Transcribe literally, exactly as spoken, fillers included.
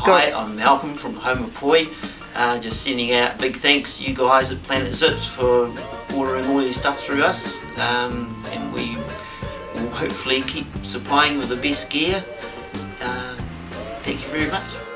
Hi, I'm Malcolm from the home of P O I. Uh, just sending out big thanks to you guys at Planet Zips for ordering all your stuff through us, um, and we will hopefully keep supplying with the best gear. Uh, thank you very much.